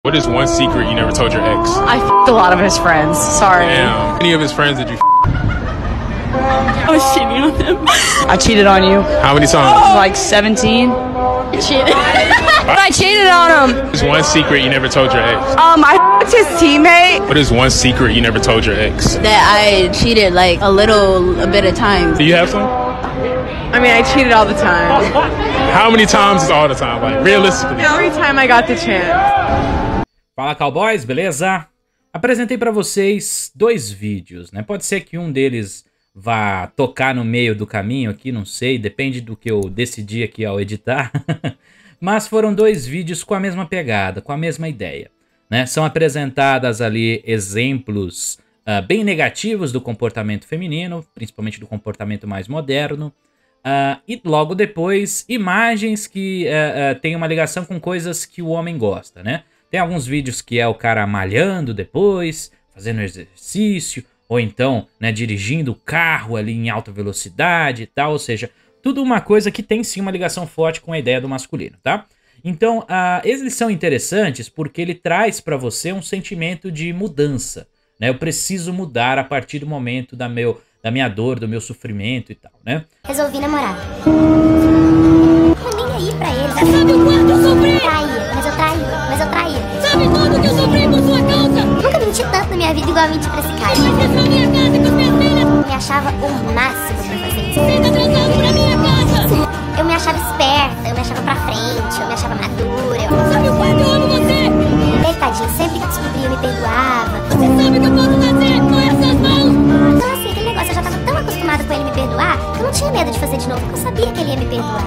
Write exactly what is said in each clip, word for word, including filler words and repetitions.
What is one secret you never told your ex? I f***ed a lot of his friends. Sorry. Damn. Any of his friends did you f***? I was cheating on him. I cheated on you. How many times? Like seventeen. I cheated. I cheated on him. What is one secret you never told your ex? Um, I f***ed his teammate. What is one secret you never told your ex? That I cheated like a little a bit of times. Do you have some? I mean, I cheated all the time. How many times is all the time? Like, realistically. Every time I got the chance. Fala, cowboys, beleza? Apresentei para vocês dois vídeos, né? Pode ser que um deles vá tocar no meio do caminho aqui, não sei, depende do que eu decidi aqui ao editar. Mas foram dois vídeos com a mesma pegada, com a mesma ideia, né? São apresentadas ali exemplos uh, bem negativos do comportamento feminino, principalmente do comportamento mais moderno. Uh, e logo depois, imagens que uh, uh, têm uma ligação com coisas que o homem gosta, né? Tem alguns vídeos que é o cara malhando depois, fazendo exercício, ou então, né, dirigindo o carro ali em alta velocidade e tal, ou seja, tudo uma coisa que tem sim uma ligação forte com a ideia do masculino, tá? Então, uh, eles são interessantes porque ele traz pra você um sentimento de mudança, né? Eu preciso mudar a partir do momento da, meu, da minha dor, do meu sofrimento e tal, né? Resolvi namorar. Não nem aí pra ele. Você sabe o quanto eu sofri? Traí, mas eu traí, mas eu traí. Sabe tudo que eu sofri por sua causa? Nunca menti tanto na minha vida igual eu menti pra esse cara. Você esqueceu minha casa com as minhas filhas. Eu me achava o máximo por fazer isso. Você tá transando pra minha casa. Eu me achava esperta, eu me achava pra frente, eu me achava madura. Eu... Sabe o quanto eu amo você? Ele, tadinho, sempre que descobria eu me perdoava. Você sabe o que eu posso fazer com essas mãos? Então assim, aquele negócio, eu já tava tão acostumada com ele me perdoar, que eu não tinha medo de fazer de novo, porque eu sabia que ele ia me perdoar.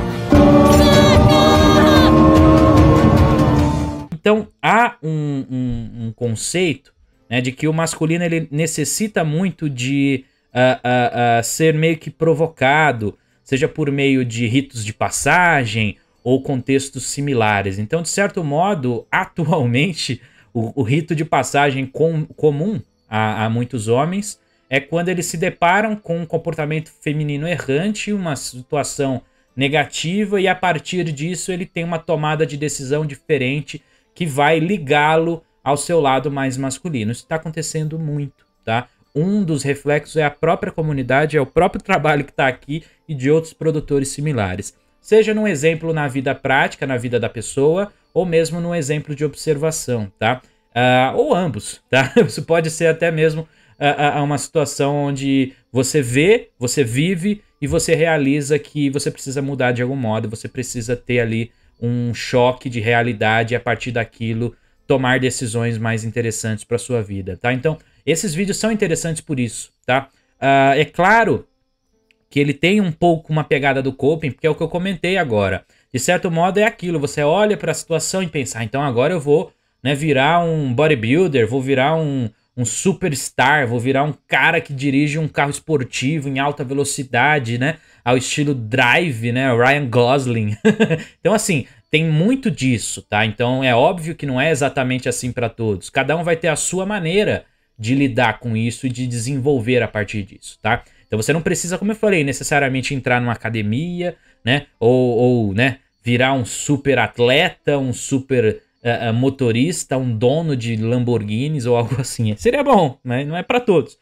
Então, há um, um, um conceito, né, de que o masculino ele necessita muito de uh, uh, uh, ser meio que provocado, seja por meio de ritos de passagem ou contextos similares. Então, de certo modo, atualmente, o, o rito de passagem com, comum a, a muitos homens é quando eles se deparam com um comportamento feminino errante, uma situação negativa, e a partir disso ele tem uma tomada de decisão diferente que vai ligá-lo ao seu lado mais masculino. Isso está acontecendo muito, tá? Um dos reflexos é a própria comunidade, é o próprio trabalho que está aqui e de outros produtores similares. Seja num exemplo na vida prática, na vida da pessoa, ou mesmo num exemplo de observação, tá? Uh, ou ambos, tá? Isso pode ser até mesmo uh, uh, uma situação onde você vê, você vive e você realiza que você precisa mudar de algum modo, você precisa ter ali um choque de realidade e a partir daquilo tomar decisões mais interessantes para sua vida, tá? Então, esses vídeos são interessantes por isso, tá? Uh, é claro que ele tem um pouco uma pegada do coping, porque é o que eu comentei agora. De certo modo é aquilo, você olha para a situação e pensa, ah, então agora eu vou, né, virar um bodybuilder, vou virar um, um superstar, vou virar um cara que dirige um carro esportivo em alta velocidade, né? Ao estilo Drive, né? Ryan Gosling. Então, assim, tem muito disso, tá? Então, é óbvio que não é exatamente assim para todos. Cada um vai ter a sua maneira de lidar com isso e de desenvolver a partir disso, tá? Então, você não precisa, como eu falei, necessariamente entrar numa academia, né? Ou, ou né, virar um super atleta, um super uh, uh, motorista, um dono de Lamborghinis ou algo assim. Seria bom, mas não é para todos.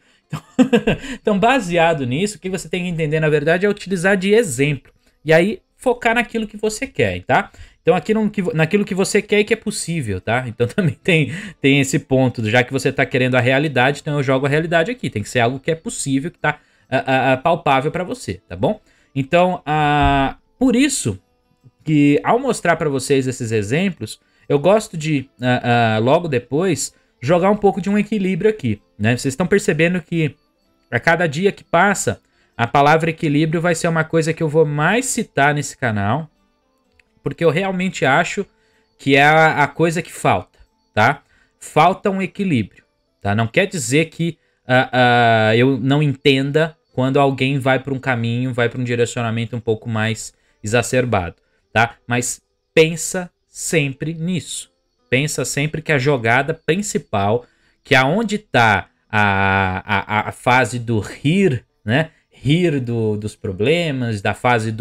Então, baseado nisso, o que você tem que entender, na verdade, é utilizar de exemplo. E aí, focar naquilo que você quer, tá? Então, aquilo que, naquilo que você quer e que é possível, tá? Então, também tem, tem esse ponto. Já que você tá querendo a realidade, então eu jogo a realidade aqui. Tem que ser algo que é possível, que tá uh, uh, palpável para você, tá bom? Então, uh, por isso que, ao mostrar para vocês esses exemplos, eu gosto de, uh, uh, logo depois, jogar um pouco de um equilíbrio aqui, né? Vocês estão percebendo que a cada dia que passa, a palavra equilíbrio vai ser uma coisa que eu vou mais citar nesse canal, porque eu realmente acho que é a, a coisa que falta, tá? Falta um equilíbrio, tá? Não quer dizer que uh, uh, eu não entenda quando alguém vai para um caminho, vai para um direcionamento um pouco mais exacerbado, tá? Mas pensa sempre nisso. Pensa sempre que a jogada principal, que aonde está a, a, a fase do rir, né? Rir do, dos problemas, da fase do,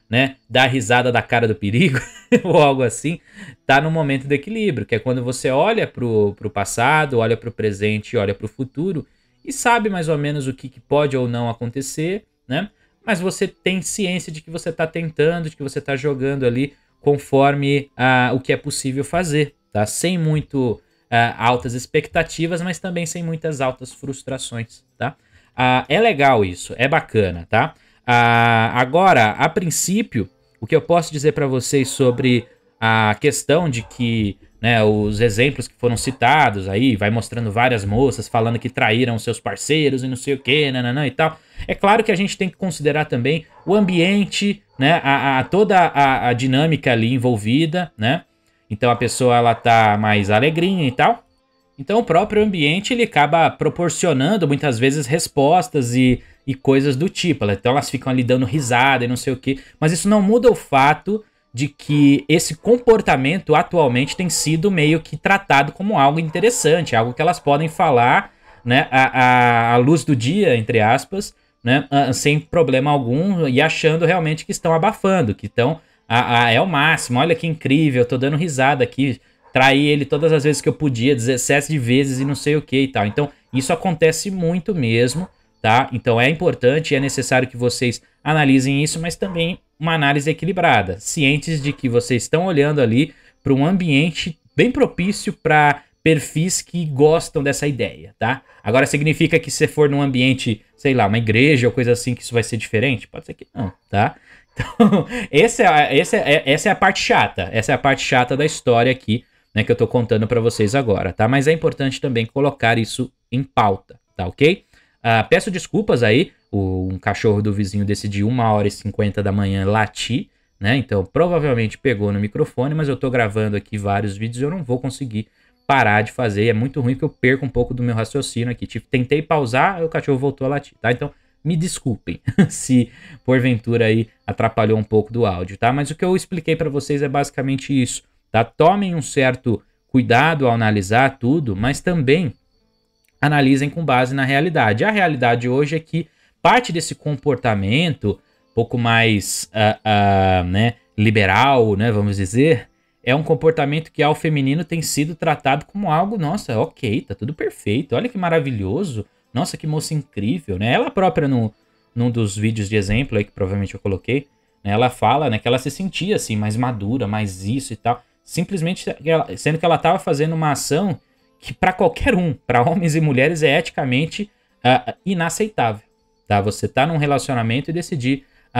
né, dar risada da cara do perigo, ou algo assim, tá no momento do equilíbrio, que é quando você olha pro, pro passado, olha pro presente, olha pro futuro, e sabe mais ou menos o que, que pode ou não acontecer, né? Mas você tem ciência de que você tá tentando, de que você tá jogando ali conforme uh, o que é possível fazer, tá? Sem muito uh, altas expectativas, mas também sem muitas altas frustrações, tá? Uh, é legal isso, é bacana, tá? Uh, agora, a princípio, o que eu posso dizer para vocês sobre a questão de que, né, os exemplos que foram citados aí, vai mostrando várias moças falando que traíram seus parceiros e não sei o que, nananã e tal. É claro que a gente tem que considerar também o ambiente, né, a, a, toda a, a dinâmica ali envolvida, né? Então a pessoa, ela tá mais alegrinha e tal. Então o próprio ambiente, ele acaba proporcionando muitas vezes respostas e, e coisas do tipo. Então elas ficam ali dando risada e não sei o que. Mas isso não muda o fato de que esse comportamento atualmente tem sido meio que tratado como algo interessante, algo que elas podem falar, né, à, à luz do dia, entre aspas, né, sem problema algum, e achando realmente que estão abafando, que estão, a, a, é o máximo, olha que incrível, eu tô dando risada aqui, traí ele todas as vezes que eu podia, dezessete vezes e não sei o que e tal. Então isso acontece muito mesmo, tá? Então é importante e é necessário que vocês analisem isso, mas também uma análise equilibrada, cientes de que vocês estão olhando ali para um ambiente bem propício para perfis que gostam dessa ideia, tá? Agora, significa que se for num ambiente, sei lá, uma igreja ou coisa assim, que isso vai ser diferente? Pode ser que não, tá? Então, esse é, esse é, essa é a parte chata, essa é a parte chata da história aqui, né, que eu tô contando para vocês agora, tá? Mas é importante também colocar isso em pauta, tá ok? Uh, peço desculpas aí, o, um cachorro do vizinho decidiu uma hora e cinquenta da manhã latir, né? Então provavelmente pegou no microfone, mas eu tô gravando aqui vários vídeos e eu não vou conseguir parar de fazer. É muito ruim que eu perco um pouco do meu raciocínio aqui. Tipo, tentei pausar, o cachorro voltou a latir, tá? Então me desculpem se porventura aí atrapalhou um pouco do áudio, tá? Mas o que eu expliquei para vocês é basicamente isso, tá? Tomem um certo cuidado ao analisar tudo, mas também analisem com base na realidade. A realidade hoje é que parte desse comportamento um pouco mais uh, uh, né, liberal, né, vamos dizer, é um comportamento que ao feminino tem sido tratado como algo, nossa, ok, tá tudo perfeito, olha que maravilhoso, nossa, que moça incrível, né? Ela própria, no, num dos vídeos de exemplo aí que provavelmente eu coloquei, né, ela fala, né, que ela se sentia assim, mais madura, mais isso e tal, simplesmente sendo que ela estava fazendo uma ação que para qualquer um, para homens e mulheres, é eticamente uh, inaceitável, tá? Você tá num relacionamento e decidir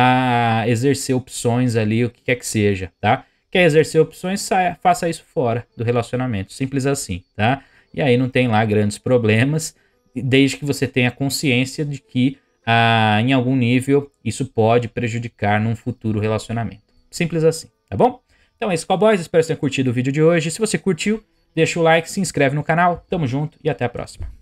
uh, exercer opções ali, o que quer que seja, tá? Quer exercer opções, saia, faça isso fora do relacionamento, simples assim, tá? E aí não tem lá grandes problemas, desde que você tenha consciência de que uh, em algum nível isso pode prejudicar num futuro relacionamento. Simples assim, tá bom? Então é isso, cowboys, espero que você tenha curtido o vídeo de hoje. Se você curtiu, deixa o like, se inscreve no canal, tamo junto e até a próxima.